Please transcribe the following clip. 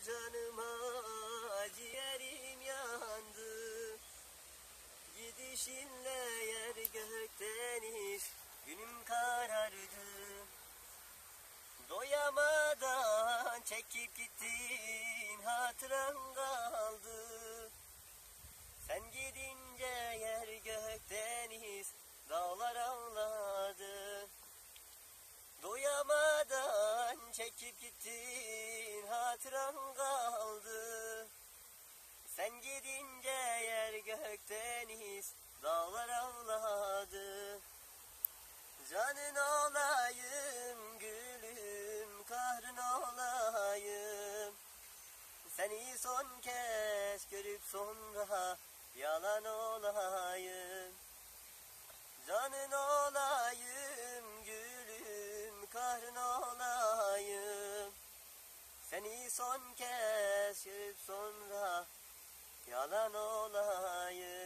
canıma ciğerim yandı. Gidişinle yer gök deniz günüm karardı. Doyamadan çekip gittin hatıran kaldı. Sen gidince yer gök deniz dağlar ağladı. Doyamadan çekip gittin hatıran kaldı. Sen gidince yer gök deniz dağlar ağladı. Canın olayım gülüm, kahrın olayım. Seni son kez görüp sonra yalan olayım. Canın olayım gülüm, kahrın olayım. Seni son kez görüp sonra yalan olayım.